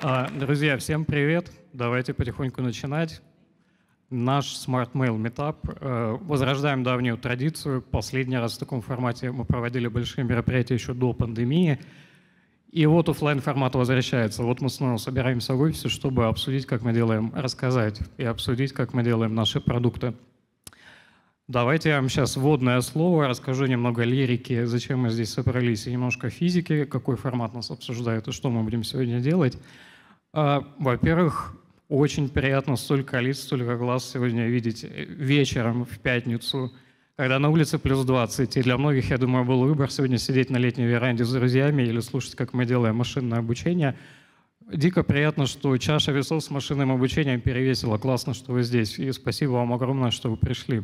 Друзья, всем привет! Давайте потихоньку начинать. Наш Smart Mail Meetup. Возрождаем давнюю традицию. Последний раз в таком формате мы проводили большие мероприятия еще до пандемии. И вот офлайн формат возвращается. Вот мы снова собираемся в офисе, чтобы обсудить, как мы делаем, рассказать и обсудить, как мы делаем наши продукты. Давайте я вам сейчас вводное слово, расскажу немного лирики, зачем мы здесь собрались, и немножко физики, какой формат нас обсуждает и что мы будем сегодня делать. Во-первых, очень приятно столько лиц, столько глаз сегодня видеть вечером в пятницу, когда на улице плюс 20. И для многих, я думаю, был выбор сегодня сидеть на летней веранде с друзьями или слушать, как мы делаем машинное обучение. Дико приятно, что чаша весов с машинным обучением перевесила. Классно, что вы здесь. И спасибо вам огромное, что вы пришли.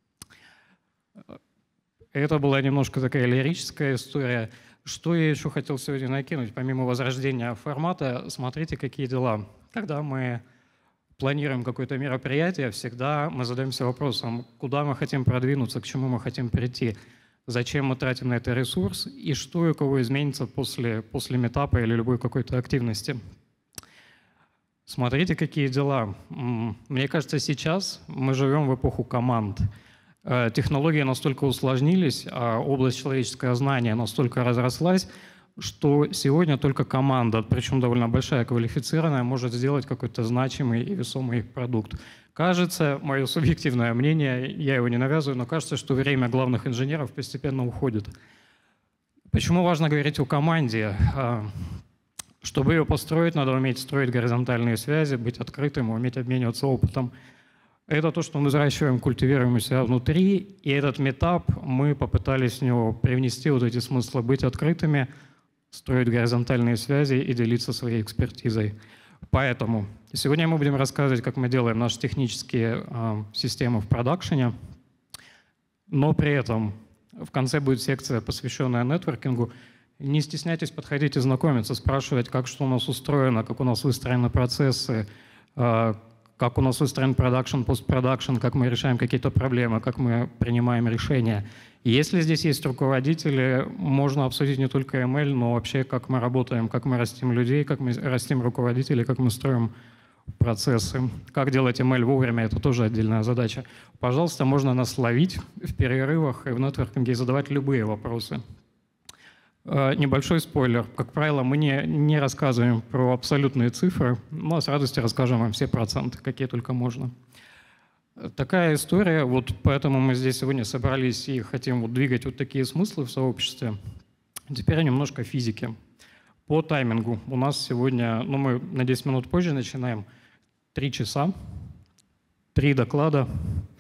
Это была немножко такая лирическая история. Что я еще хотел сегодня накинуть? Помимо возрождения формата, смотрите, какие дела. Когда мы планируем какое-то мероприятие, всегда мы задаемся вопросом, куда мы хотим продвинуться, к чему мы хотим прийти, зачем мы тратим на это ресурс и что и у кого изменится после митапа или любой какой-то активности. Смотрите, какие дела. Мне кажется, сейчас мы живем в эпоху команд. Технологии настолько усложнились, а область человеческого знания настолько разрослась, что сегодня только команда, причем довольно большая, квалифицированная, может сделать какой-то значимый и весомый продукт. Кажется, мое субъективное мнение, я его не навязываю, но кажется, что время главных инженеров постепенно уходит. Почему важно говорить о команде? Чтобы ее построить, надо уметь строить горизонтальные связи, быть открытым, уметь обмениваться опытом. Это то, что мы взращиваем, культивируем у себя внутри, и этот метап мы попытались в него привнести вот эти смыслы: быть открытыми, строить горизонтальные связи и делиться своей экспертизой. Поэтому сегодня мы будем рассказывать, как мы делаем наши технические системы в продакшене, но при этом в конце будет секция, посвященная нетворкингу. Не стесняйтесь подходить и знакомиться, спрашивать, как что у нас устроено, как у нас выстроены процессы, как у нас выстроен продакшн, постпродакшн, как мы решаем какие-то проблемы, как мы принимаем решения. Если здесь есть руководители, можно обсудить не только ML, но вообще, как мы работаем, как мы растим людей, как мы растим руководителей, как мы строим процессы. Как делать ML вовремя – это тоже отдельная задача. Пожалуйста, можно нас ловить в перерывах и в нетворкинге и задавать любые вопросы. Небольшой спойлер. Как правило, мы не рассказываем про абсолютные цифры, но с радостью расскажем вам все проценты, какие только можно. Такая история, вот поэтому мы здесь сегодня собрались и хотим вот двигать вот такие смыслы в сообществе. Теперь немножко физики. По таймингу у нас сегодня, мы на 10 минут позже начинаем, 3 часа, 3 доклада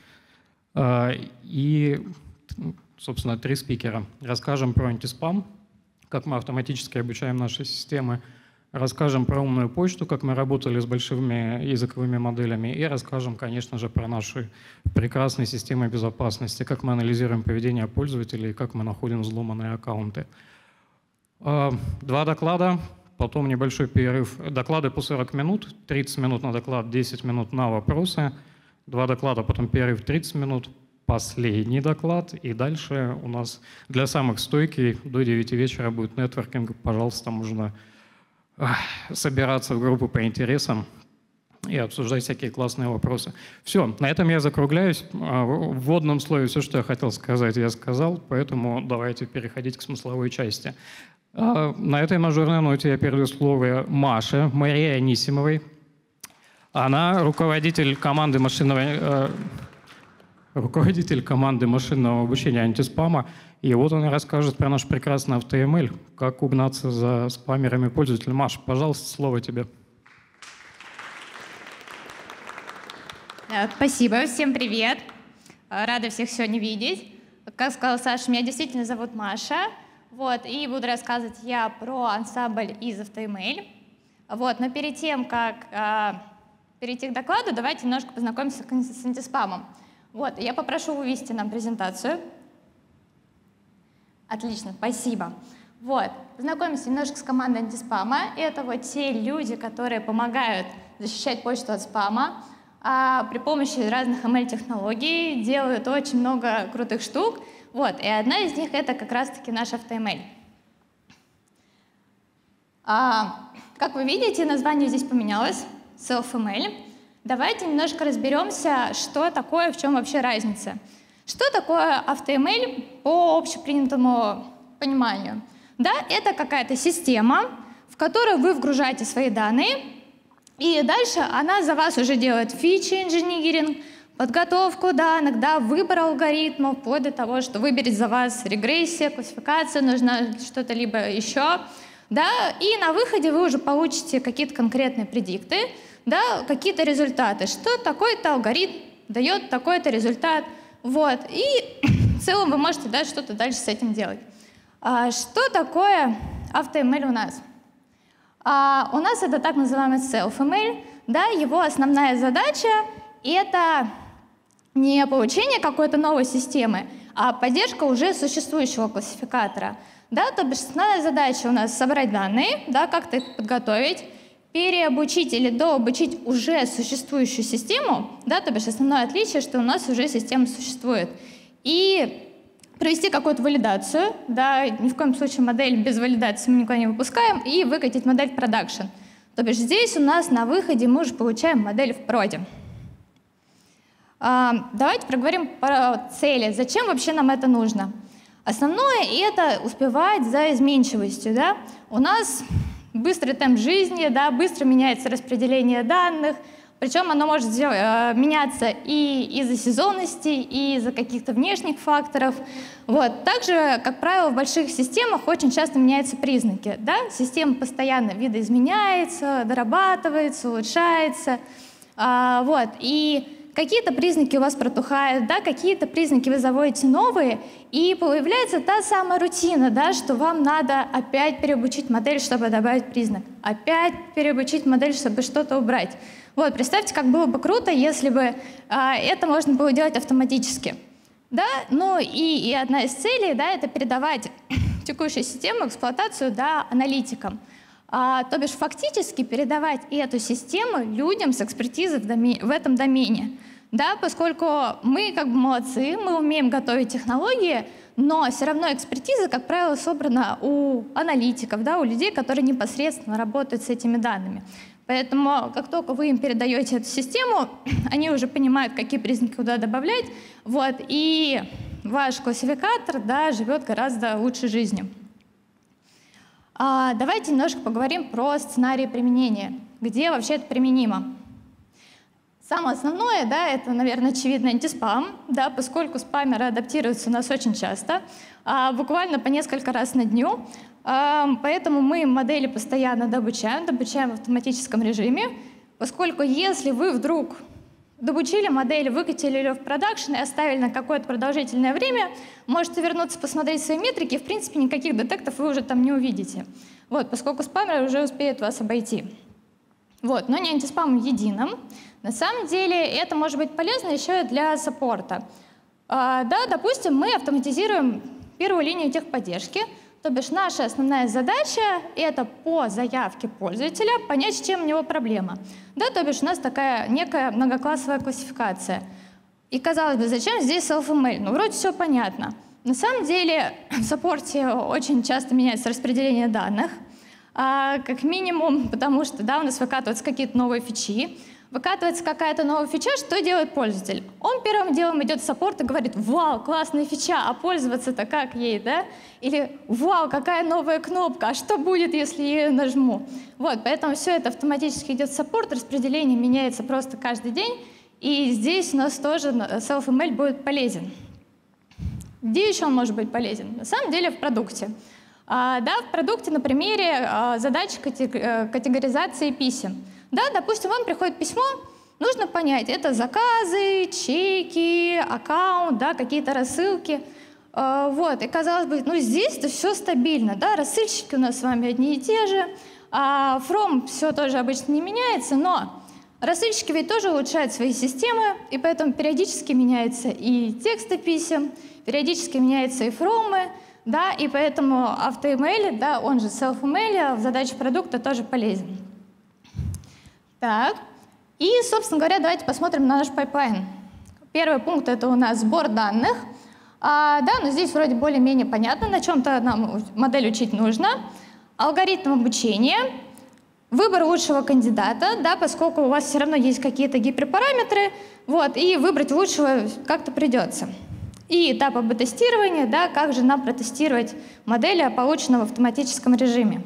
и, собственно, 3 спикера. Расскажем про антиспам, как мы автоматически обучаем наши системы, расскажем про умную почту, как мы работали с большими языковыми моделями, и расскажем, конечно же, про наши прекрасные системы безопасности, как мы анализируем поведение пользователей, как мы находим взломанные аккаунты. 2 доклада, потом небольшой перерыв. Доклады по 40 минут, 30 минут на доклад, 10 минут на вопросы. 2 доклада, потом перерыв 30 минут. Последний доклад, и дальше у нас для самых стойких до 9 вечера будет нетворкинг. Пожалуйста, можно собираться в группы по интересам и обсуждать всякие классные вопросы. Все, на этом я закругляюсь. В вводном слове все, что я хотел сказать, я сказал, поэтому давайте переходить к смысловой части. На этой мажорной ноте я передаю слово Маше, Марии Анисимовой. Она руководитель команды машинного обучения антиспама. И вот он расскажет про наш прекрасный AutoML, как угнаться за спамерами пользователей. Маш, пожалуйста, слово тебе. Спасибо, всем привет. Рада всех сегодня видеть. Как сказала Саша, меня действительно зовут Маша. И буду рассказывать я про ансамбль из AutoML. Но перед тем, как перейти к докладу, давайте немножко познакомимся с антиспамом. Я попрошу вывести нам презентацию. Отлично, спасибо. Познакомимся немножко с командой антиспама. Это те люди, которые помогают защищать почту от спама. При помощи разных ML-технологий делают очень много крутых штук. И одна из них — это как раз-таки наш AutoML. как вы видите, название здесь поменялось, SelfML. Давайте немножко разберемся, что такое, в чем вообще разница. Что такое AutoML по общепринятому пониманию? Да, это какая-то система, в которую вы вгружаете свои данные, и дальше она за вас уже делает фичи-инжиниринг, подготовку данных, да, выбор алгоритмов, вплоть до того, что выберет за вас регрессия, классификация, нужно что-то либо еще. Да, и на выходе вы уже получите какие-то конкретные предикты, да, какие-то результаты, что такой-то алгоритм дает такой-то результат. Вот, и в целом вы можете что-то дальше с этим делать. Что такое AutoML у нас? У нас это так называемый SelfML. Да, его основная задача — это не получение какой-то новой системы, а поддержка уже существующего классификатора. Да, то бишь основная задача у нас — собрать данные, да, как-то их подготовить, переобучить или дообучить уже существующую систему, да, то бишь основное отличие, что у нас уже система существует, и провести какую-то валидацию, да, ни в коем случае модель без валидации мы никуда не выпускаем, и выкатить модель в продакшн. То бишь здесь у нас на выходе мы уже получаем модель в проде. Давайте проговорим про цели. Зачем вообще нам это нужно? Основное — это успевать за изменчивостью. Да? У нас быстрый темп жизни, да, быстро меняется распределение данных, причем оно может меняться и из-за сезонности, и из-за каких-то внешних факторов. Вот. Также, как правило, в больших системах очень часто меняются признаки. Да? Система постоянно видоизменяется, дорабатывается, улучшается. Вот. И какие-то признаки у вас протухают, да, какие-то признаки вы заводите новые, и появляется та самая рутина, да, что вам надо опять переобучить модель, чтобы добавить признак, опять переобучить модель, чтобы что-то убрать. Вот, представьте, как было бы круто, если бы это можно было делать автоматически. Да? Ну и одна из целей, да, это передавать текущую систему, эксплуатацию, да, аналитикам. То бишь фактически передавать эту систему людям с экспертизой в этом домене. Да, поскольку мы как бы молодцы, мы умеем готовить технологии, но все равно экспертиза, как правило, собрана у аналитиков, да, у людей, которые непосредственно работают с этими данными. Поэтому как только вы им передаете эту систему, они уже понимают, какие признаки куда добавлять, вот, и ваш классификатор, да, живет гораздо лучшей жизнью. Давайте немножко поговорим про сценарии применения, где вообще это применимо. Самое основное, да, это, наверное, очевидно, антиспам, да, поскольку спамеры адаптируются у нас очень часто, буквально по несколько раз на дню, поэтому мы модели постоянно добучаем в автоматическом режиме, поскольку если вы вдруг добучили модель, выкатили ее в продакшн и оставили на какое-то продолжительное время, можете вернуться, посмотреть свои метрики, и, в принципе, никаких детектов вы уже там не увидите. Вот, поскольку спамер уже успеет вас обойти. Вот, но не антиспамом единым. На самом деле это может быть полезно еще и для саппорта. Да, допустим, мы автоматизируем первую линию техподдержки, то бишь наша основная задача — это по заявке пользователя понять, с чем у него проблема. Да, то бишь у нас такая некая многоклассовая классификация. И казалось бы, зачем здесь SelfML? Ну, вроде все понятно. На самом деле в саппорте очень часто меняется распределение данных, как минимум, потому что, да, у нас выкатываются какие-то новые фичи. Выкатывается какая-то новая фича, что делает пользователь? Он первым делом идет в саппорт и говорит: «Вау, классная фича, а пользоваться-то как ей, да?» Или «Вау, какая новая кнопка, а что будет, если я ее нажму?» Вот, поэтому все это автоматически идет в саппорт, распределение меняется просто каждый день, и здесь у нас тоже SelfML будет полезен. Где еще он может быть полезен? На самом деле в продукте. Да, в продукте на примере задачи категоризации писем. Да, допустим, вам приходит письмо, нужно понять, это заказы, чеки, аккаунт, да, какие-то рассылки. Вот, и казалось бы, ну здесь-то все стабильно, да, рассыльщики у нас с вами одни и те же, from все тоже обычно не меняется, но рассыльщики ведь тоже улучшают свои системы, и поэтому периодически меняются и тексты писем, периодически меняются и фромы, да, и поэтому AutoML, да, он же SelfML, в задаче продукта тоже полезен. Так, и, собственно говоря, давайте посмотрим на наш пайплайн. Первый пункт — это у нас сбор данных. Да, но здесь вроде более-менее понятно, на чем-то нам модель учить нужно. Алгоритм обучения. выбор лучшего кандидата, да, поскольку у вас все равно есть какие-то гиперпараметры, вот, и выбрать лучшего как-то придется. И этап АБ-тестирования, да, как же нам протестировать модели, полученные в автоматическом режиме.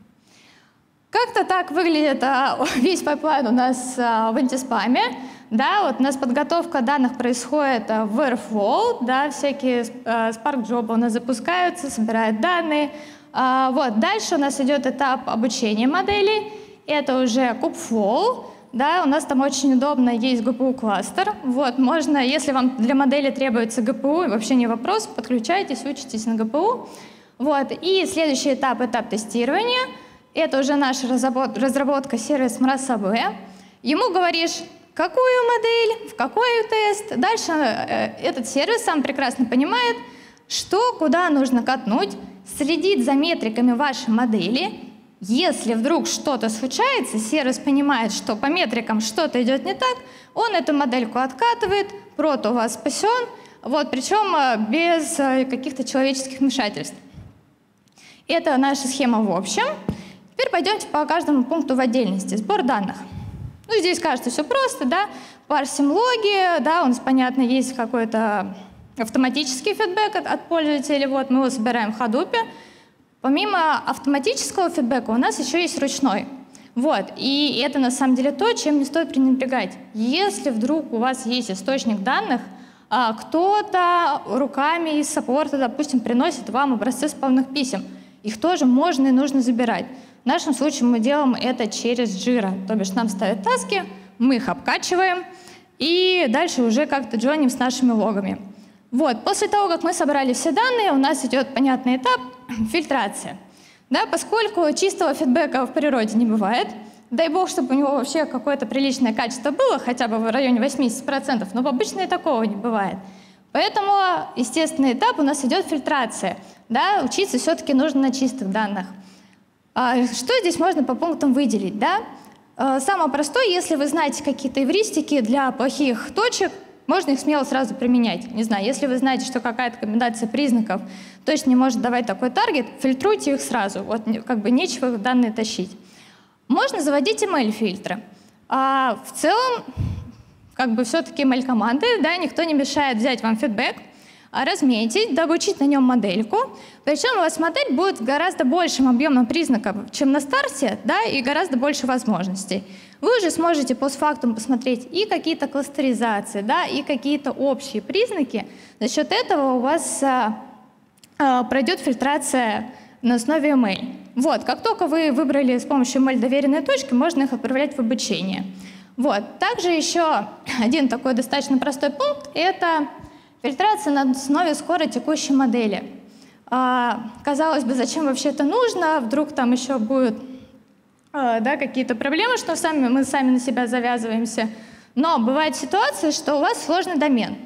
Как-то так выглядит весь пайплайн у нас в антиспаме. Да, вот у нас подготовка данных происходит в Airflow, да, всякие Spark-джобы у нас запускаются, собирают данные. Вот, дальше у нас идет этап обучения моделей, это уже Kubeflow. Да, у нас там очень удобно, есть GPU-кластер. Вот, можно, если вам для модели требуется GPU, вообще не вопрос, подключайтесь, учитесь на GPU. Вот, и следующий этап, этап тестирования. Это уже наша разработка сервис MRAS-AB. Ему говоришь, какую модель, в какой тест. Дальше этот сервис сам прекрасно понимает, что, куда нужно катнуть, следит за метриками вашей модели. Если вдруг что-то случается, сервис понимает, что по метрикам что-то идет не так, он эту модельку откатывает, прот у вас спасен, вот, причем без каких-то человеческих вмешательств. Это наша схема в общем. Теперь пойдемте по каждому пункту в отдельности. Сбор данных. Ну, здесь кажется все просто, да. Парсим логи, да, у нас, понятно, есть какой-то автоматический фидбэк от пользователей, вот, мы его собираем в Hadoop. Помимо автоматического фидбэка у нас еще есть ручной. Вот, и это на самом деле то, чем не стоит пренебрегать. Если вдруг у вас есть источник данных, кто-то руками из саппорта, допустим, приносит вам образцы спамных писем, их тоже можно и нужно забирать. В нашем случае мы делаем это через Jira, то бишь нам ставят таски, мы их обкачиваем, и дальше уже как-то джойним с нашими логами. Вот, после того, как мы собрали все данные, у нас идет понятный этап — фильтрация. Да, поскольку чистого фидбэка в природе не бывает, дай бог, чтобы у него вообще какое-то приличное качество было, хотя бы в районе 80%, но обычно и такого не бывает. Поэтому естественный этап у нас идет фильтрация. Да, учиться все-таки нужно на чистых данных. Что здесь можно по пунктам выделить? Да? Самое простое, если вы знаете какие-то эвристики для плохих точек, можно их смело сразу применять. Не знаю, если вы знаете, что какая-то комбинация признаков точно не может давать такой таргет, фильтруйте их сразу. Вот как бы нечего данные тащить. Можно заводить email-фильтры. В целом, как бы все-таки email-команды, да, никто не мешает взять вам фидбэк, разметить, дообучить на нем модельку. Причем у вас модель будет с гораздо большим объемом признаков, чем на старте, да, и гораздо больше возможностей. Вы уже сможете постфактум посмотреть и какие-то кластеризации, да, и какие-то общие признаки. За счет этого у вас пройдет фильтрация на основе email. Вот, как только вы выбрали с помощью email доверенные точки, можно их отправлять в обучение. Вот. Также еще один такой достаточно простой пункт — это фильтрация на основе скорой текущей модели. Казалось бы, зачем вообще это нужно? Вдруг там еще будут да, какие-то проблемы, что мы сами на себя завязываемся. Но бывает ситуация, что у вас сложный домен.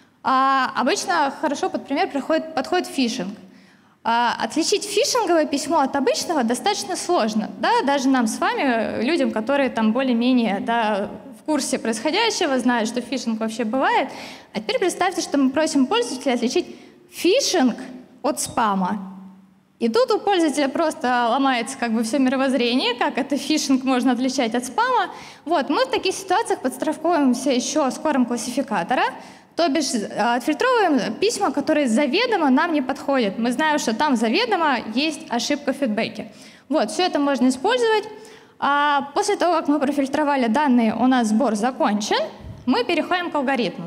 Обычно хорошо под пример подходит фишинг. Отличить фишинговое письмо от обычного достаточно сложно. Да? Даже нам с вами, людям, которые там более-менее да, в курсе происходящего, знают, что фишинг вообще бывает. А теперь представьте, что мы просим пользователя отличить фишинг от спама. И тут у пользователя просто ломается как бы все мировоззрение, как это фишинг можно отличать от спама. Вот, мы в таких ситуациях подстраховываемся еще скорым классификатора, то бишь отфильтровываем письма, которые заведомо нам не подходят. Мы знаем, что там заведомо есть ошибка в фидбэке. Вот, все это можно использовать. После того, как мы профильтровали данные, у нас сбор закончен, мы переходим к алгоритму.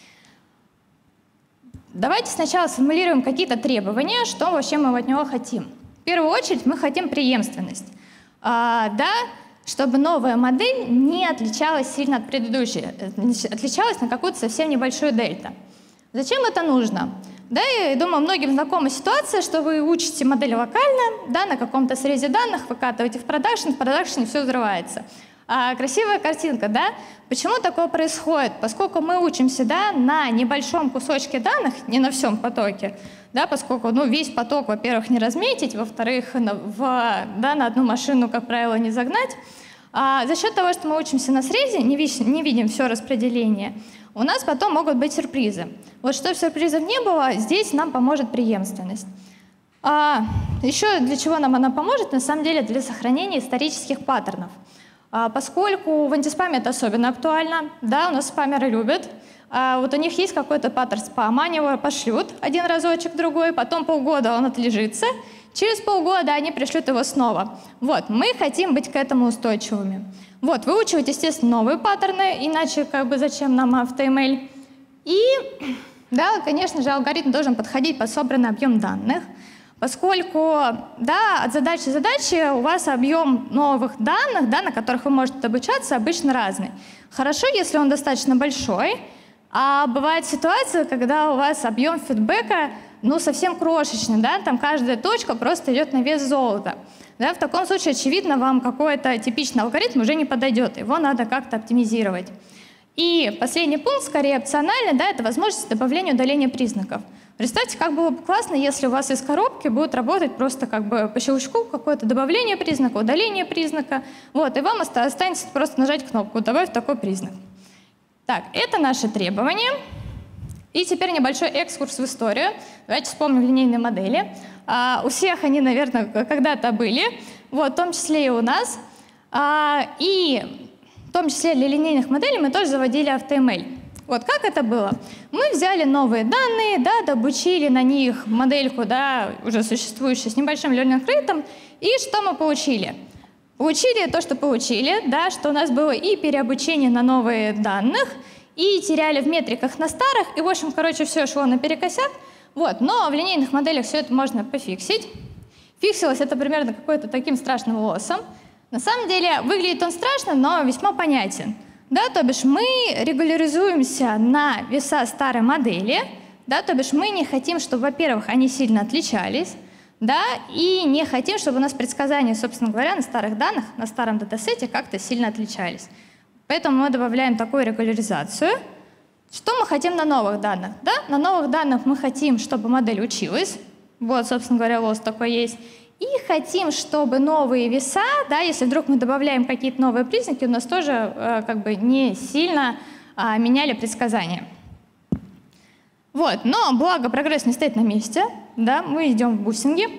Давайте сначала сформулируем какие-то требования, что вообще мы от него хотим. В первую очередь мы хотим преемственность. Да, чтобы новая модель не отличалась сильно от предыдущей, отличалась на какую-то совсем небольшую дельту. Зачем это нужно? Да, я думаю, многим знакома ситуация, что вы учите модель локально, да, на каком-то срезе данных, выкатываете в продакшн все взрывается. Красивая картинка, да? Почему такое происходит? Поскольку мы учимся, да, на небольшом кусочке данных, не на всем потоке, да, поскольку весь поток, во-первых, не разметить, во-вторых, на одну машину, как правило, не загнать. За счет того, что мы учимся на срезе, не видим все распределение, у нас потом могут быть сюрпризы. Вот чтобы сюрпризов не было, здесь нам поможет преемственность. еще для чего нам она поможет? На самом деле для сохранения исторических паттернов. Поскольку в антиспаме это особенно актуально, да, у нас спамеры любят. Вот у них есть какой-то паттерн спама, они его пошлют один разочек, другой, потом полгода он отлежится, через полгода они пришлют его снова. Вот, мы хотим быть к этому устойчивыми. Вот, выучивать, естественно, новые паттерны, иначе как бы зачем нам HTML. И, да, конечно же, алгоритм должен подходить под собранный объем данных, поскольку, да, от задачи к задаче у вас объем новых данных, да, на которых вы можете обучаться, обычно разный. Хорошо, если он достаточно большой, а бывает ситуация, когда у вас объем фидбэка, ну, совсем крошечный, да, там каждая точка просто идет на вес золота. Да, в таком случае, очевидно, вам какой-то типичный алгоритм уже не подойдет, его надо как-то оптимизировать. И последний пункт, скорее опциональный, да, это возможность добавления и удаления признаков. Представьте, как было бы классно, если у вас из коробки будет работать просто как бы по щелчку какое-то добавление признака, удаление признака, вот, и вам останется просто нажать кнопку «Добавь такой признак». Так, это наши требования. И теперь небольшой экскурс в историю. Давайте вспомним линейные модели. У всех они, наверное, когда-то были, вот, в том числе и у нас. И в том числе для линейных моделей мы тоже заводили HTML. Вот как это было? Мы взяли новые данные, да, дообучили на них модельку, да, уже существующую с небольшим learning rate, и что мы получили? Получили то, что получили, да, что у нас было и переобучение на новые данных, и теряли в метриках на старых, и, в общем, короче, все шло наперекосяк. Вот, но в линейных моделях все это можно пофиксить. Фиксилось это примерно какой-то таким страшным лоссом. На самом деле выглядит он страшно, но весьма понятен. Да, то бишь мы регуляризуемся на веса старой модели, да, то бишь мы не хотим, чтобы, во-первых, они сильно отличались, да, и не хотим, чтобы у нас предсказания, собственно говоря, на старых данных, на старом датасете как-то сильно отличались. Поэтому мы добавляем такую регуляризацию. Что мы хотим на новых данных? Да? На новых данных мы хотим, чтобы модель училась. Вот, собственно говоря, лосс такой есть. И хотим, чтобы новые веса, да, если вдруг мы добавляем какие-то новые признаки, у нас тоже как бы не сильно меняли предсказания. Вот, но благо прогресс не стоит на месте, да, мы идем в бустинге.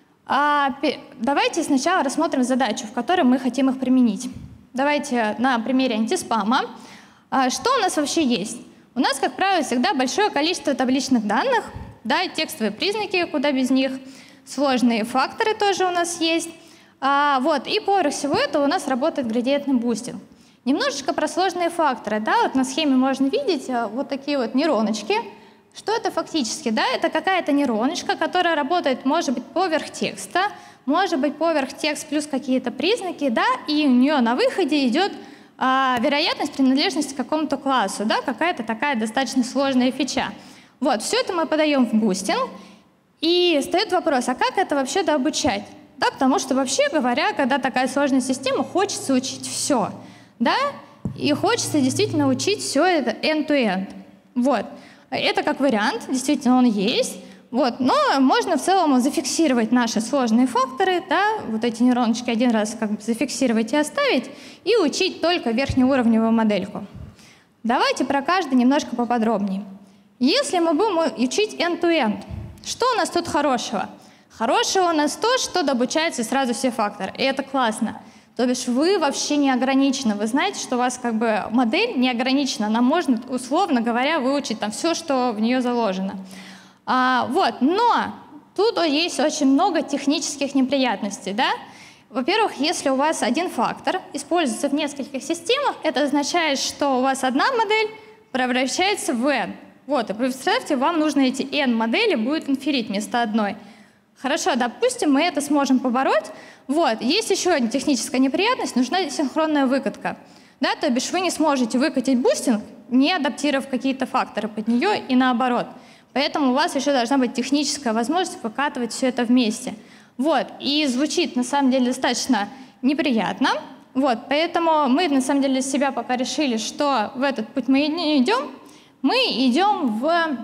Давайте сначала рассмотрим задачу, в которой мы хотим их применить. Давайте на примере антиспама. Что у нас вообще есть? У нас, как правило, всегда большое количество табличных данных, да, текстовые признаки, куда без них, сложные факторы тоже у нас есть. Вот, и поверх всего этого у нас работает градиентный бустинг. Немножечко про сложные факторы. Да, вот на схеме можно видеть вот такие вот нейроночки. Что это фактически? Да, это какая-то нейроночка, которая работает, может быть, поверх текста, может быть, поверх текст плюс какие-то признаки, да, и у нее на выходе идет вероятность принадлежности к какому-то классу, да, какая-то такая достаточно сложная фича. Вот, все это мы подаем в бустинг, и встает вопрос, а как это вообще дообучать? Да, потому что, вообще говоря, когда такая сложная система, хочется учить все, да, и хочется действительно учить все это end-to-end. Вот, это как вариант, действительно он есть. Вот, но можно в целом зафиксировать наши сложные факторы, да, вот эти нейроночки один раз как бы зафиксировать и оставить, и учить только верхнеуровневую модельку. Давайте про каждый немножко поподробнее. Если мы будем учить end-to-end, что у нас тут хорошего? Хорошего у нас то, что дообучаются сразу все факторы, и это классно. То бишь вы вообще не ограничены, вы знаете, что у вас как бы модель не ограничена, она может, условно говоря, выучить там все, что в нее заложено. Вот, но тут есть очень много технических неприятностей, да? Во-первых, если у вас один фактор используется в нескольких системах, это означает, что у вас одна модель превращается в n. Вот, и представьте, вам нужно эти n модели будет инферить вместо одной. Хорошо, допустим, мы это сможем побороть. Вот, есть еще одна техническая неприятность, нужна синхронная выкатка. Да, то бишь вы не сможете выкатить бустинг, не адаптировав какие-то факторы под нее и наоборот. Поэтому у вас еще должна быть техническая возможность выкатывать все это вместе. Вот, и звучит на самом деле достаточно неприятно. Вот, поэтому мы на самом деле для себя пока решили, что в этот путь мы не идем. Мы идем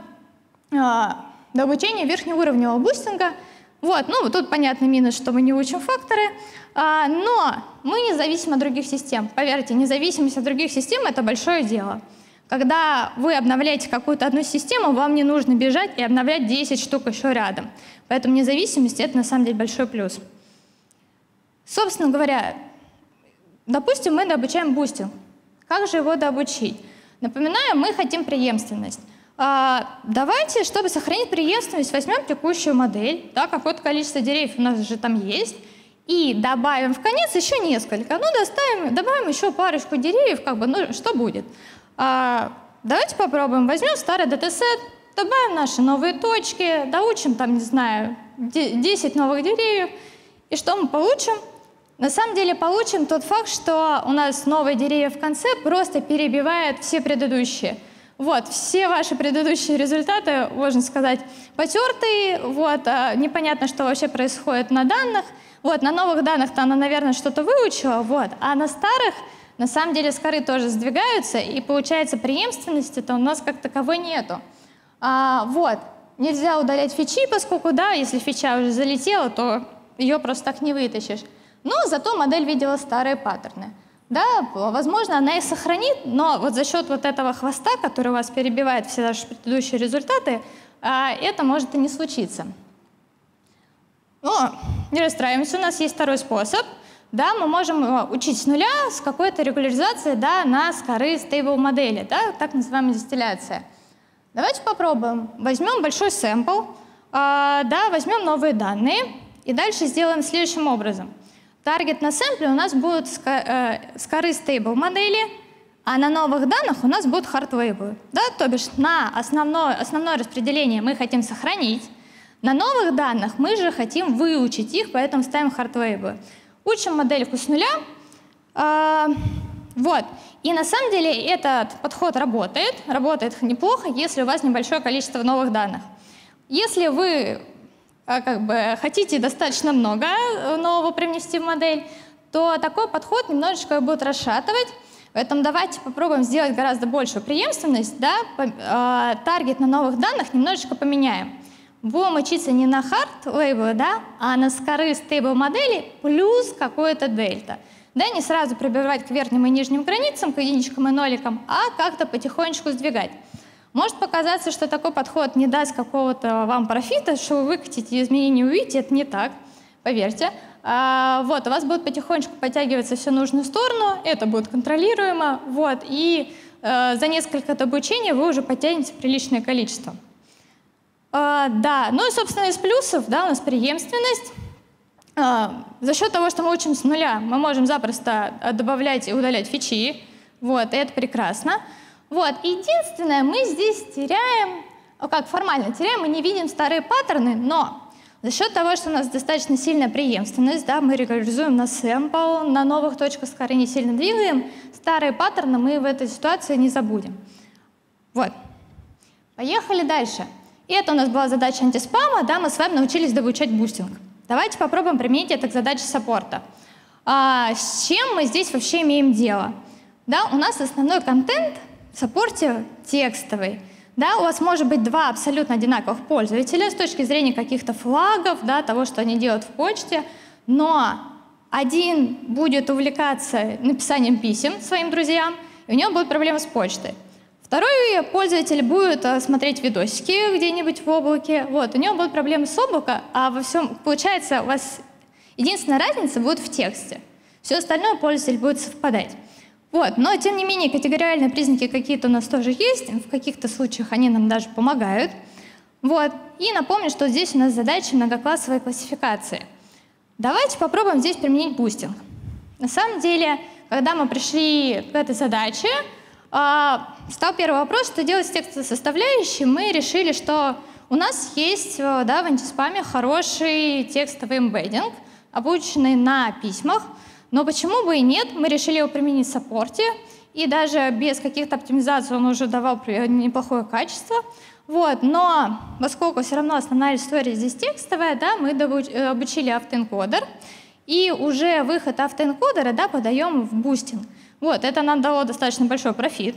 в дообучение верхнеуровневого бустинга. Вот, ну тут понятный минус, что мы не учим факторы, но мы не зависим от других систем. Поверьте, независимость от других систем — это большое дело. Когда вы обновляете какую-то одну систему, вам не нужно бежать и обновлять 10 штук еще рядом. Поэтому независимость — это на самом деле большой плюс. Собственно говоря, допустим, мы дообучаем бустинг. Как же его дообучить? Напоминаю, мы хотим преемственность. Давайте, чтобы сохранить преемственность, возьмем текущую модель, да, какое-то количество деревьев у нас же там есть, и добавим в конец еще несколько. Ну, добавим еще парочку деревьев, ну, что будет? Давайте попробуем. Возьмем старый датасет, добавим наши новые точки, доучим, там, не знаю, 10 новых деревьев. И что мы получим? На самом деле получим тот факт, что у нас новые деревья в конце просто перебивают все предыдущие. Вот, все ваши предыдущие результаты, можно сказать, потертые, вот, непонятно, что вообще происходит на данных. Вот, на новых данных-то она, наверное, что-то выучила, вот, а на старых, на самом деле, скоры тоже сдвигаются, и получается преемственности-то у нас как таковой нету. Вот, нельзя удалять фичи, поскольку, да, если фича уже залетела, то ее просто так не вытащишь. Но зато модель видела старые паттерны. Да, возможно, она их сохранит, но вот за счет вот этого хвоста, который у вас перебивает все наши предыдущие результаты, это может и не случиться. Но не расстраиваемся, у нас есть второй способ. Да, мы можем учить с нуля с какой-то регуляризацией, да, на скоры стейбл модели, да, так называемая дистилляция. Давайте попробуем. Возьмем большой сэмпл, да, возьмем новые данные и дальше сделаем следующим образом. Таргет на сэмпле у нас будут скоры стейбл модели, а на новых данных у нас будут хардвейвы. Да? То бишь на основное распределение мы хотим сохранить, на новых данных мы же хотим выучить их, поэтому ставим хардвейвы. Учим модельку с нуля. Вот. И на самом деле этот подход работает неплохо, если у вас небольшое количество новых данных. Если вы хотите достаточно много нового привнести в модель, то такой подход немножечко будет расшатывать. Поэтому давайте попробуем сделать гораздо большую преемственность. Да? Таргет на новых данных немножечко поменяем. Будем учиться не на hard-label, да, а на скоры стейбл модели плюс какое-то дельта. Да, не сразу пробивать к верхним и нижним границам, к единичкам и ноликам, а как-то потихонечку сдвигать. Может показаться, что такой подход не даст какого-то вам профита, что вы выкатите изменения, увидите, это не так, поверьте. Вот, у вас будет потихонечку подтягиваться все в нужную сторону, это будет контролируемо, вот, и за несколько обучений вы уже подтянете приличное количество. Да, ну и, собственно, из плюсов, да, у нас преемственность. За счет того, что мы учим с нуля, мы можем запросто добавлять и удалять фичи, вот, и это прекрасно. Вот. Единственное, мы здесь теряем, как формально теряем, мы не видим старые паттерны, но за счет того, что у нас достаточно сильная преемственность, да, мы регуляризуем на сэмпл, на новых точках скоры не сильно двигаем, старые паттерны мы в этой ситуации не забудем. Вот. Поехали дальше. И это у нас была задача антиспама, да, мы с вами научились дообучать бустинг. Давайте попробуем применить это к задаче саппорта. С чем мы здесь вообще имеем дело? Да, у нас основной контент в саппорте текстовый. Да, у вас может быть два абсолютно одинаковых пользователя с точки зрения каких-то флагов, да, того, что они делают в почте, но один будет увлекаться написанием писем своим друзьям, и у него будут проблемы с почтой. Второй пользователь будет смотреть видосики где-нибудь в облаке, вот, у него будут проблемы с облака, а во всем, получается, у вас единственная разница будет в тексте. Все остальное пользователь будет совпадать. Вот. Но, тем не менее, категориальные признаки какие-то у нас тоже есть, в каких-то случаях они нам даже помогают. Вот. И напомню, что здесь у нас задача многоклассовой классификации. Давайте попробуем здесь применить бустинг. На самом деле, когда мы пришли к этой задаче, стал первый вопрос, что делать с текстовой составляющей. Мы решили, что у нас есть, да, в антиспаме хороший текстовый эмбеддинг, обученный на письмах. Но почему бы и нет, мы решили его применить в саппорте, и даже без каких-то оптимизаций он уже давал неплохое качество. Вот. Но поскольку все равно основная история здесь текстовая, да, мы обучили автоэнкодер, и уже выход автоэнкодера, да, подаем в бустинг. Вот. Это нам дало достаточно большой профит.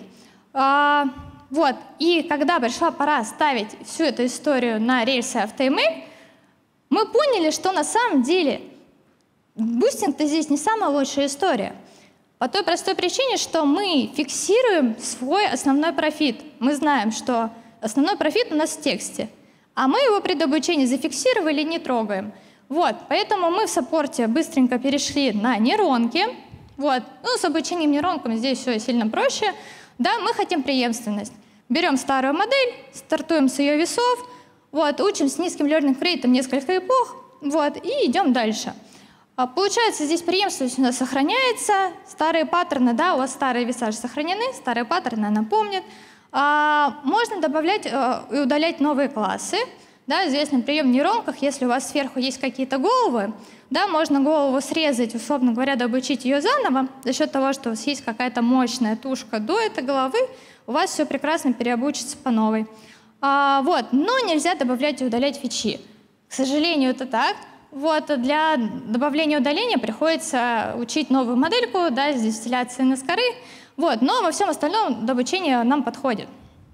Вот. И когда пришла пора ставить всю эту историю на рельсы AutoML, мы поняли, что на самом деле бустинг-то здесь не самая лучшая история. По той простой причине, что мы фиксируем свой основной профит. Мы знаем, что основной профит у нас в тексте, а мы его при добавлении зафиксировали и не трогаем. Вот, поэтому мы в саппорте быстренько перешли на нейронки. Вот. Ну, с обучением нейронкам здесь все сильно проще. Да, мы хотим преемственность. Берем старую модель, стартуем с ее весов, вот, учим с низким learning rate несколько эпох, вот, и идем дальше. Получается, здесь преемственность у нас сохраняется, старые паттерны, да, у вас старые веса же сохранены, старые паттерны она помнит. Можно добавлять и удалять новые классы. Да, известный прием в нейронках, если у вас сверху есть какие-то головы, да, можно голову срезать, условно говоря, дообучить ее заново, за счет того, что у вас есть какая-то мощная тушка до этой головы, у вас все прекрасно переобучится по новой. Вот, но нельзя добавлять и удалять фичи. К сожалению, это так. Вот, для добавления и удаления приходится учить новую модельку, да, с дистилляцией NSCAR, вот, но во всем остальном дообучение нам подходит.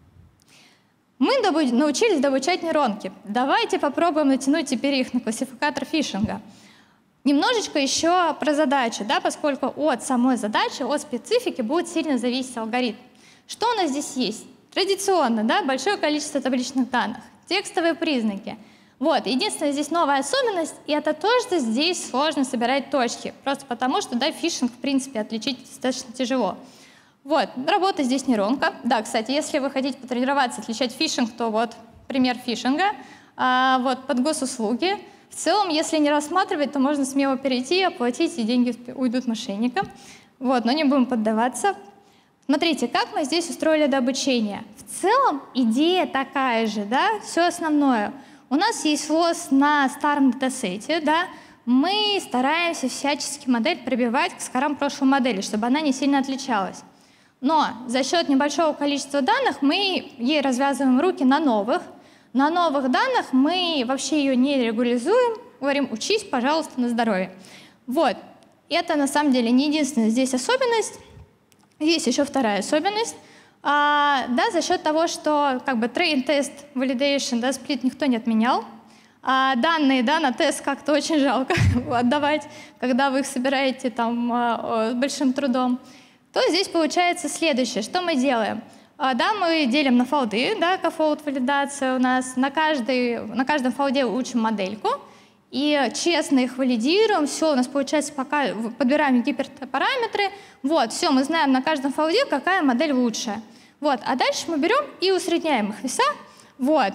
Мы научились дообучать нейронки. Давайте попробуем натянуть теперь их на классификатор фишинга. Немножечко еще про задачу, да, поскольку от самой задачи, от специфики будет сильно зависеть алгоритм. Что у нас здесь есть? Традиционно, да, большое количество табличных данных, текстовые признаки. Вот, единственная здесь новая особенность, и это то, что здесь сложно собирать точки, просто потому что, да, фишинг, в принципе, отличить достаточно тяжело. Вот, работа здесь нейронка. Да, кстати, если вы хотите потренироваться, отличать фишинг, то вот пример фишинга. Вот, под госуслуги. В целом, если не рассматривать, то можно смело перейти, оплатить, и деньги уйдут мошенникам. Вот, но не будем поддаваться. Смотрите, как мы здесь устроили дообучение. В целом, идея такая же, да, все основное. У нас есть лосс на старом датасете, да, мы стараемся всячески модель пробивать к скорам прошлой модели, чтобы она не сильно отличалась. Но за счет небольшого количества данных мы ей развязываем руки на новых. На новых данных мы вообще ее не регуляризуем, говорим: учись, пожалуйста, на здоровье. Вот. Это на самом деле не единственная здесь особенность. Есть еще вторая особенность. Да, за счет того, что как бы train, test, validation, да, сплит никто не отменял. Данные, да, на тест как-то очень жалко отдавать, когда вы их собираете там с большим трудом. То здесь получается следующее. Что мы делаем? Да, мы делим на фолды, да, кофолд-валидация у нас. На каждом фолде учим модельку и честно их валидируем. Все, у нас получается, пока подбираем гипертопараметры. Вот, все, мы знаем на каждом фолде, какая модель лучшая. Вот, а дальше мы берем и усредняем их веса. Вот,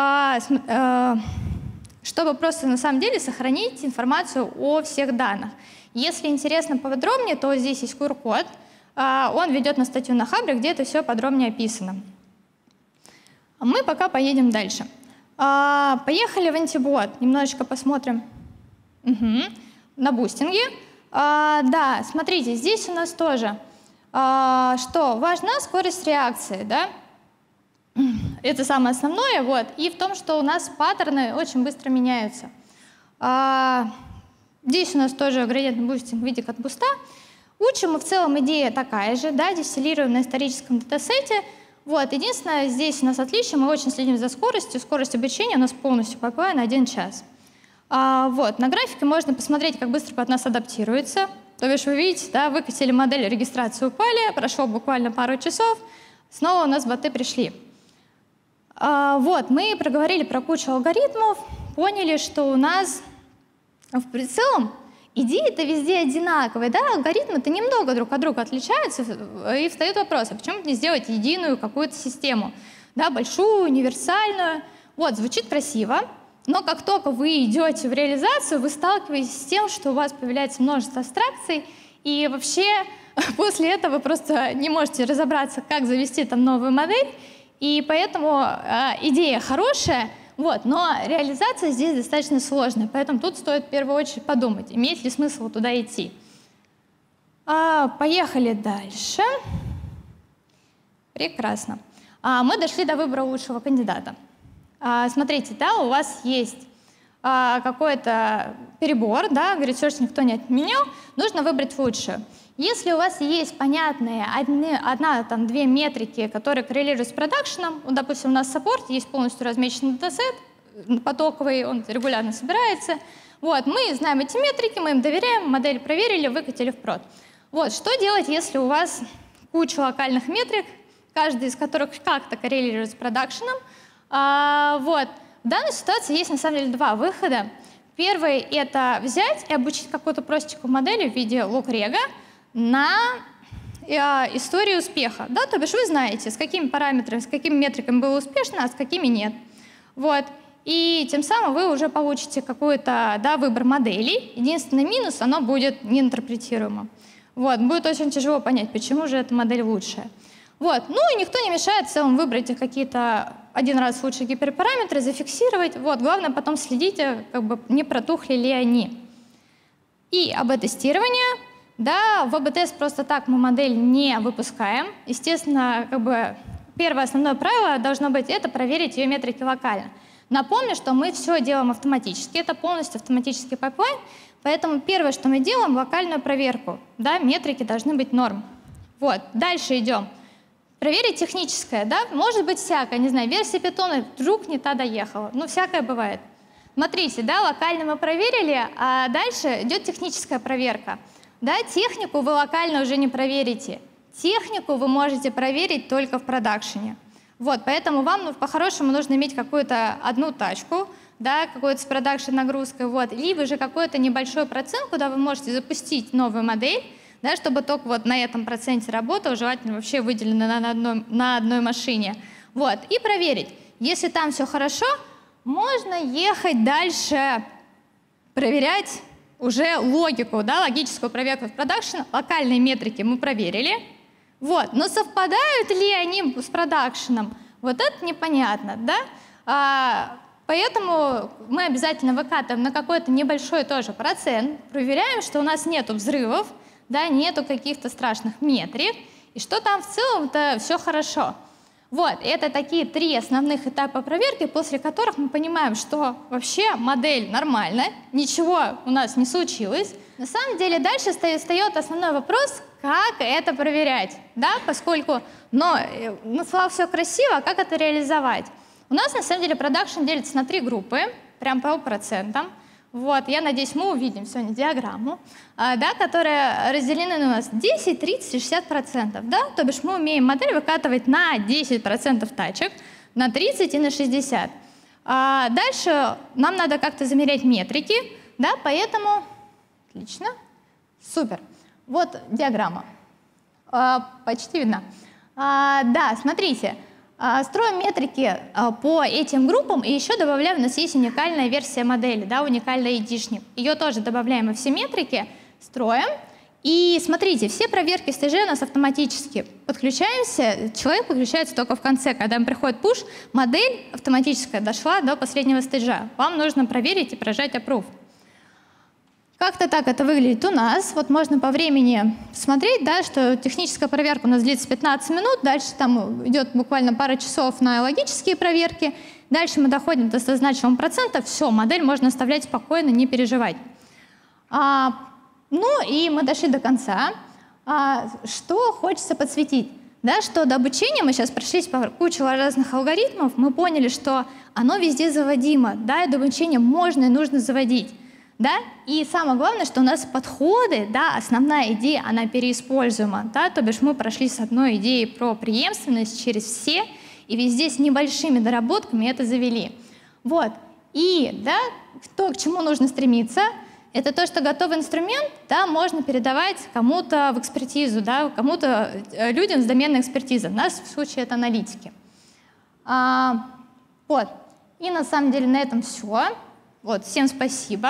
чтобы просто на самом деле сохранить информацию о всех данных. Если интересно поподробнее, то здесь есть QR-код. Он ведет на статью на Хабре, где это все подробнее описано. Мы пока поедем дальше. Поехали в антибот. Немножечко посмотрим на бустинге. Да, смотрите, здесь у нас тоже, что важна скорость реакции, да? Это самое основное, вот. И в том, что у нас паттерны очень быстро меняются. Здесь у нас тоже градиентный бустинг в виде кат-буста. Учим мы в целом, идея такая же, да, дистиллируем на историческом датасете. Вот, единственное, здесь у нас отличие, мы очень следим за скоростью. Скорость обучения у нас полностью PPI на 1 час. Вот, на графике можно посмотреть, как быстро под нас адаптируется. То бишь вы видите, да, выкатили модель, регистрацию упали, прошло буквально пару часов, снова у нас боты пришли. Вот, мы проговорили про кучу алгоритмов, поняли, что у нас в целом идеи-то везде одинаковые, да, алгоритмы-то немного друг от друга отличаются, и встает вопрос, а почему не сделать единую какую-то систему, да, большую, универсальную. Вот, звучит красиво, но как только вы идете в реализацию, вы сталкиваетесь с тем, что у вас появляется множество абстракций, и вообще после этого вы просто не можете разобраться, как завести там новую модель, и поэтому идея хорошая, вот, но реализация здесь достаточно сложная, поэтому тут стоит в первую очередь подумать, имеет ли смысл туда идти. Поехали дальше. Прекрасно. Мы дошли до выбора лучшего кандидата. Смотрите, да, у вас есть какой-то перебор, да, research никто не отменял, нужно выбрать лучшую. Если у вас есть понятные одна-две метрики, которые коррелируют с продакшеном, допустим, у нас в саппорте есть полностью размеченный датасет, потоковый, он регулярно собирается. Вот, мы знаем эти метрики, мы им доверяем, модель проверили, выкатили в прод. Вот, что делать, если у вас куча локальных метрик, каждый из которых как-то коррелирует с продакшеном? Вот. В данной ситуации есть на самом деле два выхода. Первый — это взять и обучить какую-то простенькую модель в виде лог-рега на историю успеха. Да? То бишь вы знаете, с какими параметрами, с какими метриками было успешно, а с какими нет. Вот. И тем самым вы уже получите какой-то выбор моделей. Единственный минус — оно будет неинтерпретируемо. Вот. Будет очень тяжело понять, почему же эта модель лучшая. Вот. Ну и никто не мешает в целом выбрать какие-то один раз лучшие гиперпараметры, зафиксировать. Вот. Главное потом следите, не протухли ли они. И АБ-тестирование. Да, в АБ-тест просто так мы модель не выпускаем. Естественно, первое основное правило должно быть — это проверить ее метрики локально. Напомню, что мы все делаем автоматически. Это полностью автоматический пайплайн. Поэтому первое, что мы делаем — локальную проверку. Да, метрики должны быть норм. Вот. Дальше идем. Проверить техническое. Да? Может быть всякое. Не знаю, версия питона вдруг не та доехала. Ну, всякое бывает. Смотрите, да, локально мы проверили, а дальше идет техническая проверка. Да, технику вы локально уже не проверите. Технику вы можете проверить только в продакшене. Вот, поэтому вам по-хорошему нужно иметь какую-то одну тачку, да, какую-то с продакшн-нагрузкой, вот, либо же какой-то небольшой процент, куда вы можете запустить новую модель, да, чтобы только вот на этом проценте работал, желательно вообще выделено на одной машине. Вот, и проверить. Если там все хорошо, можно ехать дальше, проверять уже логику, да, логическую проверку в продакшн. Локальные метрики мы проверили. Вот. Но совпадают ли они с продакшеном? Вот это непонятно. Да? Поэтому мы обязательно выкатываем на какой-то небольшой тоже процент, проверяем, что у нас нету взрывов, да, нету каких-то страшных метрик, и что там в целом-то все хорошо. Вот, это такие три основных этапа проверки, после которых мы понимаем, что вообще модель нормальная, ничего у нас не случилось. На самом деле дальше встает основной вопрос, как это проверять, да, поскольку, на словах все красиво, а как это реализовать? У нас на самом деле продакшн делится на три группы, прям по процентам. Вот, я надеюсь, мы увидим сегодня диаграмму, да, которая разделена у нас 10, 30 и 60%. Да? То бишь мы умеем модель выкатывать на 10% тачек, на 30 и на 60. Дальше нам надо как-то замерять метрики, да, поэтому... Отлично. Супер. Вот диаграмма. Почти видно. Да, смотрите. Строим метрики по этим группам, и еще добавляем, у нас есть уникальная версия модели, да, уникальный ID-шник. Ее тоже добавляем во все метрики, строим. И смотрите, все проверки стейджей у нас автоматически. Подключаемся, человек подключается только в конце, когда им приходит пуш, модель автоматическая дошла до последнего стейджа. Вам нужно проверить и прожать approve. Как-то так это выглядит у нас. Вот можно по времени смотреть, да, что техническая проверка у нас длится 15 минут, дальше там идет буквально пара часов на логические проверки, дальше мы доходим до значимого процента, все, модель можно оставлять спокойно, не переживать. Ну и мы дошли до конца. Что хочется подсветить? Да, что до обучения мы сейчас прошлись по куче разных алгоритмов, мы поняли, что оно везде заводимо, да, и до обучения можно и нужно заводить. Да? И самое главное, что у нас подходы, да, основная идея, она переиспользуема. Да? То бишь мы прошли с одной идеей про преемственность через все, и везде с небольшими доработками это завели. Вот. И да, то, к чему нужно стремиться, это то, что готовый инструмент, да, можно передавать кому-то в экспертизу, да, кому-то, людям с доменной экспертизой. У нас в случае это аналитики. Вот. И на самом деле на этом все. Вот. Всем спасибо.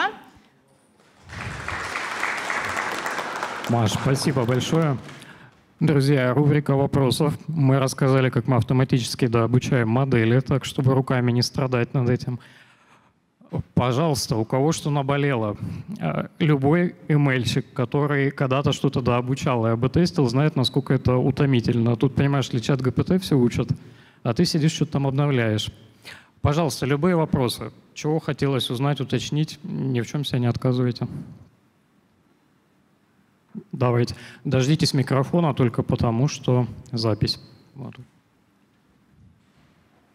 Маш, спасибо большое. Друзья, рубрика вопросов. Мы рассказали, как мы автоматически обучаем модели, так чтобы руками не страдать над этим. Пожалуйста, у кого что наболело, любой эмейльщик, который когда-то что-то дообучал и АБ-тестил, знает, насколько это утомительно. Тут, понимаешь ли, чат ГПТ все учат, а ты сидишь, что-то там обновляешь. Пожалуйста, любые вопросы. Чего хотелось узнать, уточнить, ни в чем себя не отказывайте. Давайте. Дождитесь микрофона только потому, что запись. Вот.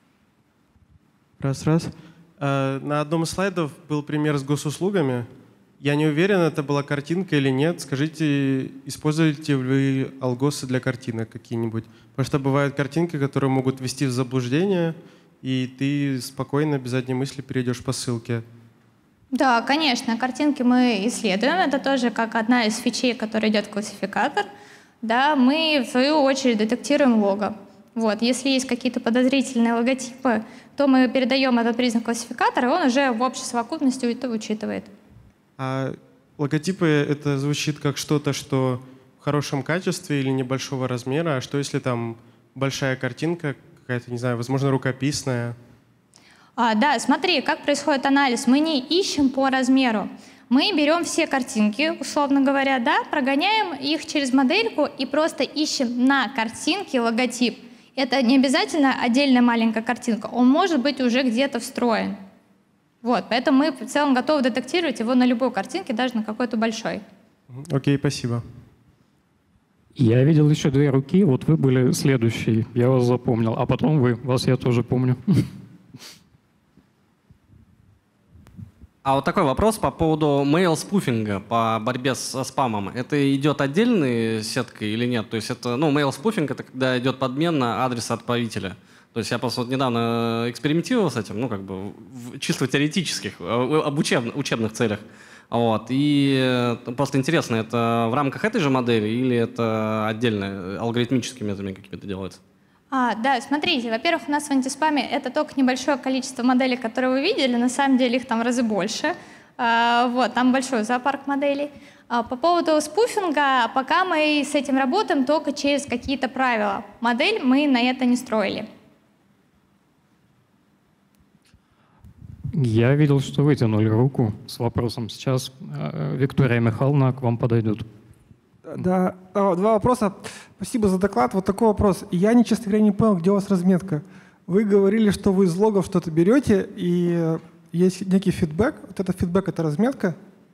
Раз. На одном из слайдов был пример с госуслугами. Я не уверен, это была картинка или нет. Скажите, используете ли вы алгосы для картинок какие-нибудь? Потому что бывают картинки, которые могут ввести в заблуждение, и ты спокойно, без задней мысли перейдешь по ссылке. Да, конечно, картинки мы исследуем. Это тоже как одна из фичей, которая идет в классификатор. Да, мы, в свою очередь, детектируем лого. Вот. Если есть какие-то подозрительные логотипы, то мы передаем этот признак классификатора, и он уже в общей совокупности это учитывает. А логотипы — это звучит как что-то, что в хорошем качестве или небольшого размера. А что если там большая картинка, какая-то, не знаю, возможно, рукописная? Да, смотри, как происходит анализ. Мы не ищем по размеру. Мы берем все картинки, условно говоря, да, прогоняем их через модельку и просто ищем на картинке логотип. Это не обязательно отдельная маленькая картинка, он может быть уже где-то встроен. Вот, поэтому мы в целом готовы детектировать его на любой картинке, даже на какой-то большой. Окей, спасибо. Я видел еще 2 руки, вот вы были следующие, я вас запомнил, а потом вы, вас я тоже помню. А вот такой вопрос по поводу mail-спуфинга по борьбе со спамом. Это идет отдельной сеткой или нет? То есть это, mail-спуфинг — это когда идет подмена адреса отправителя. То есть я просто вот недавно экспериментировал с этим, в чисто теоретических, учебных целях. Вот. И просто интересно, это в рамках этой же модели или это отдельно, алгоритмическими методами какими-то делается? Да, смотрите, во-первых, у нас в антиспаме это только небольшое количество моделей, которые вы видели, на самом деле их там в разы больше. Вот, там большой зоопарк моделей. По поводу спуфинга, пока мы с этим работаем только через какие-то правила. Модель мы на это не строили. Я видел, что вытянули руку с вопросом. Сейчас Виктория Михайловна к вам подойдет. Да, 2 вопроса. Спасибо за доклад. Вот такой вопрос. Я, честно говоря, не понял, где у вас разметка. Вы говорили, что вы из логов что-то берете, и есть некий фидбэк. Вот этот фидбэк — это разметка.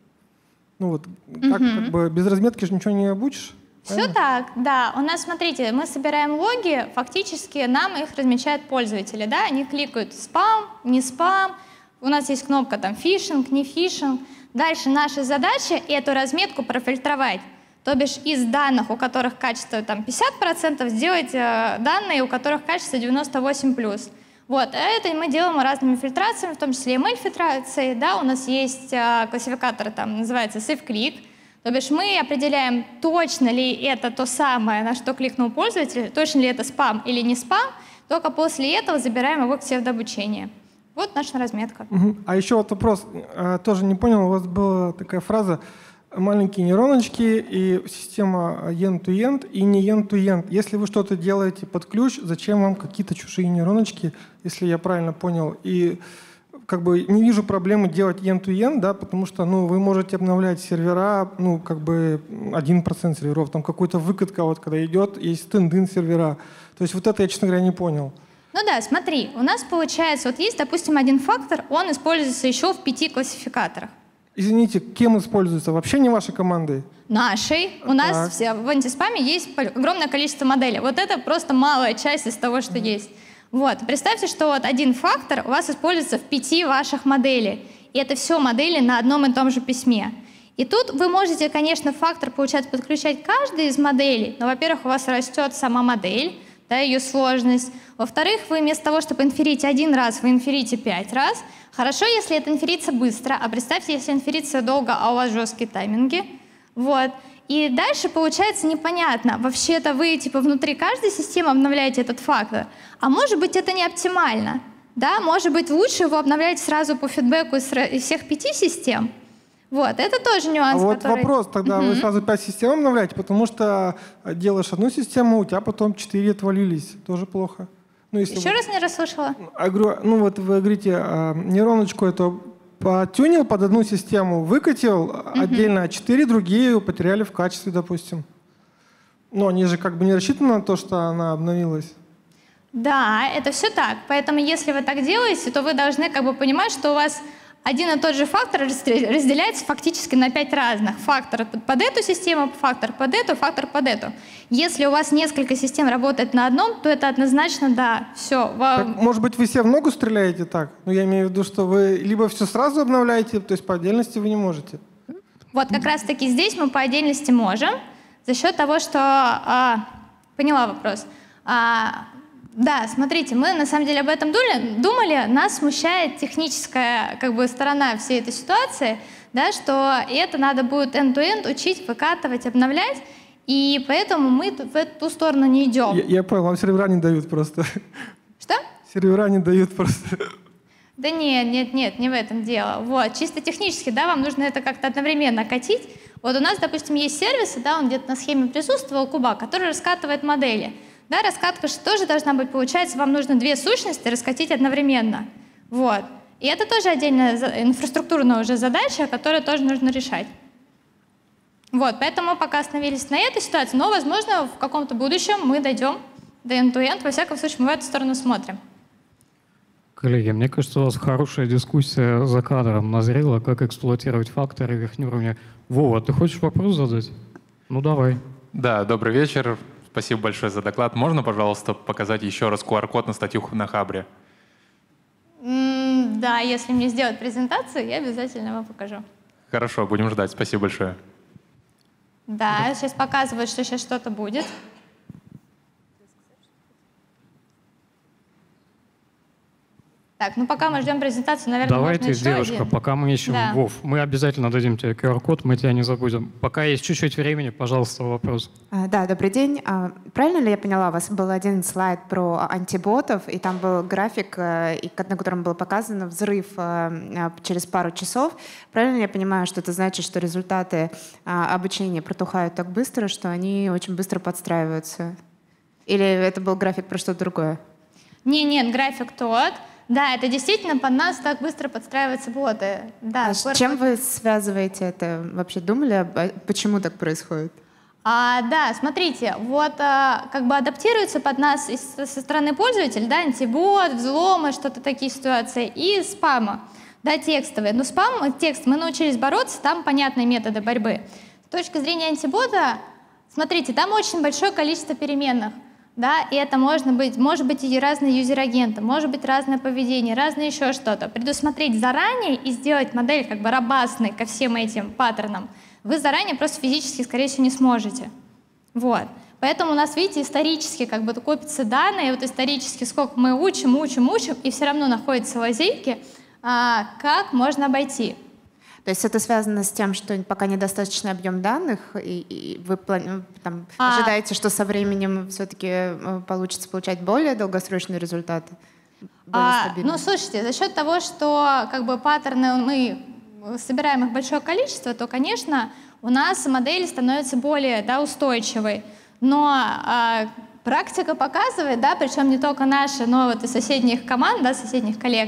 Как бы без разметки же ничего не обучишь. Все так, да. У нас, смотрите, мы собираем логи, фактически нам их размечают пользователи, да, они кликают спам, не спам, у нас есть кнопка там фишинг, не фишинг. Дальше наша задача эту разметку профильтровать. То бишь из данных, у которых качество там 50%, сделать данные, у которых качество 98+. Вот, это мы делаем разными фильтрациями, в том числе email-фильтрации, да, у нас есть классификатор, там называется SafeClick, то бишь мы определяем, точно ли это то самое, на что кликнул пользователь, точно ли это спам или не спам, только после этого забираем его к псевдообучению. Вот наша разметка. А еще вот вопрос, тоже не понял, у вас была такая фраза: маленькие нейроночки и система end-to-end и не end-to-end. Если вы что-то делаете под ключ, зачем вам какие-то чужие нейроночки, если я правильно понял? И как бы не вижу проблемы делать end-to-end, да, потому что вы можете обновлять сервера, 1% серверов, там какой-то выкатка, вот когда идет, есть stand-in сервера. То есть вот это я, честно говоря, не понял. Ну да, смотри, у нас получается, вот есть, допустим, один фактор, он используется еще в 5 классификаторах. Извините, кем используется? Вообще не вашей командой? Нашей. У нас в антиспаме есть огромное количество моделей. Вот это просто малая часть из того, что есть. Вот. Представьте, что вот один фактор у вас используется в 5 ваших моделей. И это все модели на одном и том же письме. И тут вы можете, конечно, фактор, получается, подключать каждый из моделей. Но, во-первых, у вас растет сама модель, да, ее сложность. Во-вторых, вы вместо того, чтобы инферить 1 раз, вы инферите 5 раз. Хорошо, если это инферится быстро, а представьте, если инферится долго, а у вас жесткие тайминги. Вот. И дальше получается непонятно. Вообще-то вы внутри каждой системы обновляете этот фактор. А может быть, это не оптимально. Да? Может быть, лучше его обновлять сразу по фидбэку из всех 5 систем. Вот, это тоже нюанс, вот вопрос, тогда вы сразу 5 систем обновляете, потому что делаешь одну систему, у тебя потом 4 отвалились. Тоже плохо. Еще раз не расслышала. Вот вы говорите, нейроночку эту потюнил под одну систему, выкатил отдельно, а 4 другие потеряли в качестве, допустим. Но они же как бы не рассчитаны на то, что она обновилась. Да, это все так. Поэтому если вы так делаете, то вы должны как бы понимать, что у вас один и тот же фактор разделяется фактически на 5 разных. Фактор под эту систему, фактор под эту, фактор под эту. Если у вас несколько систем работает на одном, то это однозначно да, все. Так, может быть, вы себе в ногу стреляете так? Но я имею в виду, что вы либо все сразу обновляете, то есть по отдельности вы не можете. Вот как раз-таки здесь мы по отдельности можем, за счет того, что... поняла вопрос. Да, смотрите, мы на самом деле об этом думали, нас смущает техническая сторона всей этой ситуации, да, что это надо будет end-to-end учить, выкатывать, обновлять, и поэтому мы в эту сторону не идем. Я понял, вам сервера не дают просто. Что? Сервера не дают просто. Да нет, не в этом дело. Вот, чисто технически, да, вам нужно это как-то одновременно катить. Вот у нас, допустим, есть сервисы, да, он где-то на схеме присутствовал, Куба, который раскатывает модели. Да, раскатка же тоже должна быть, получается, вам нужно две сущности раскатить одновременно. Вот. И это тоже отдельная инфраструктурная уже задача, которую тоже нужно решать. Вот, поэтому мы пока остановились на этой ситуации, но, возможно, в каком-то будущем мы дойдем до end-to-end. Во всяком случае, мы в эту сторону смотрим. Коллеги, мне кажется, у вас хорошая дискуссия за кадром назрела, как эксплуатировать факторы верхнего уровня. Вова, ты хочешь вопрос задать? Ну, давай. Да, добрый вечер. Спасибо большое за доклад. Можно, пожалуйста, показать еще раз QR-код на статью на Хабре? Да, если мне сделать презентацию, я обязательно вам покажу. Хорошо, будем ждать. Спасибо большое. Да, сейчас показывают, что сейчас что-то будет. Так, ну пока мы ждем презентацию, наверное, Давайте, можно еще девушка, один. пока мы ищем Да. Вов, мы обязательно дадим тебе QR-код, мы тебя не забудем. Пока есть чуть-чуть времени, пожалуйста, вопрос. Да, добрый день. Правильно ли я поняла, у вас был один слайд про антиботов, и там был график, на котором было показано взрыв через пару часов. Правильно ли я понимаю, что это значит, что результаты обучения протухают так быстро, что они очень быстро подстраиваются? Или это был график про что-то другое? Нет, график тот. Да, это действительно под нас так быстро подстраиваются боты. Да, С чем вы связываете это? Вообще думали, почему так происходит? Да, смотрите, вот как бы адаптируется под нас со стороны пользователя, да, антибот, взломы, что-то такие ситуации, и спама, да, текстовые. Но спам, текст, мы научились бороться, там понятные методы борьбы. С точки зрения антибота, смотрите, там очень большое количество переменных. Да, и это может быть и разные юзер-агенты, может быть разное поведение, разное еще что-то. Предусмотреть заранее и сделать модель как бы робастной ко всем этим паттернам вы заранее просто физически, скорее всего, не сможете. Вот. Поэтому у нас, видите, исторически как бы копятся данные, вот исторически сколько мы учим, и все равно находятся лазейки, как можно обойти. То есть это связано с тем, что пока недостаточный объем данных, и вы ожидаете, что со временем все-таки получится получать более долгосрочные результаты? Ну, слушайте, за счет того, что как бы паттерны мы собираем их большое количество, то, конечно, у нас модель становится более устойчивой. Но практика показывает, да, причем не только наши, но вот и соседних команд, да, соседних коллег,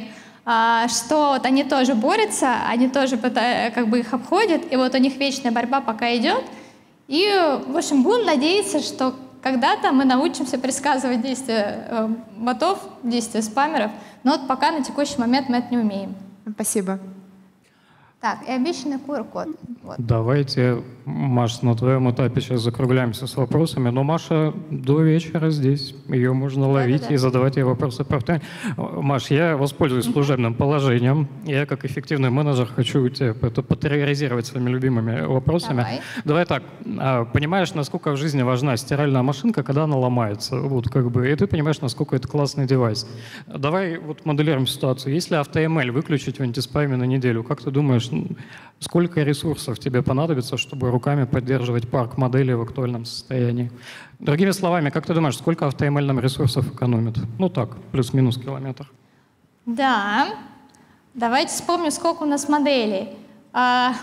что вот они тоже борются, они тоже как бы их обходят, и вот у них вечная борьба пока идет. И, в общем, будем надеяться, что когда-то мы научимся предсказывать действия ботов, действия спамеров, но вот пока на текущий момент мы это не умеем. Спасибо. Так, и обещанный QR-код. Вот. Давайте, Маш, на твоем этапе сейчас закругляемся с вопросами, но Маша до вечера здесь, ее можно ловить и задавать ей вопросы. Маш, я воспользуюсь служебным положением. Я, как эффективный менеджер, хочу тебя потерроризировать своими любимыми вопросами. Давай так, понимаешь, насколько в жизни важна стиральная машинка, когда она ломается, вот как бы, и ты понимаешь, насколько это классный девайс. Давай вот моделируем ситуацию. Если AutoML выключить в антиспаме на неделю, как ты думаешь, сколько ресурсов тебе понадобится, чтобы руками поддерживать парк моделей в актуальном состоянии? Другими словами, как ты думаешь, сколько AutoML нам ресурсов экономит? Ну так, плюс-минус километр. Да. Давайте вспомним, сколько у нас моделей. Как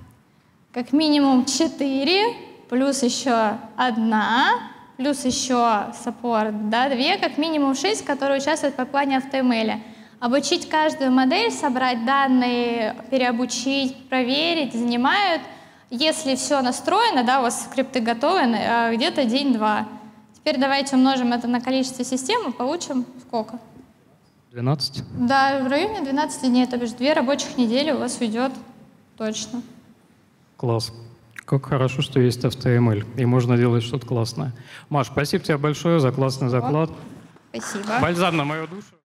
минимум 4, плюс еще 1, плюс еще саппорт, да, 2, как минимум 6, которые участвуют по плане AutoML. Обучить каждую модель, собрать данные, переобучить, проверить, занимают. Если все настроено, да, у вас скрипты готовы, где-то день-два. Теперь давайте умножим это на количество систем и получим сколько? 12? Да, в районе 12 дней, то бишь 2 рабочих недели у вас уйдет точно. Класс. Как хорошо, что есть AutoML, и можно делать что-то классное. Маш, спасибо тебе большое за классный заклад. Спасибо. Бальзам на мою душу.